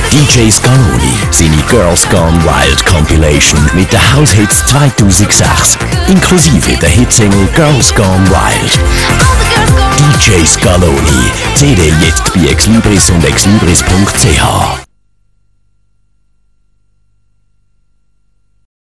DJ Scaloni, seine Girls Gone Wild Compilation mit den House-Hits 2006, inklusive der Hitsingle Girls Gone Wild. DJ Scaloni, CD jetzt bei exlibris und exlibris.ch.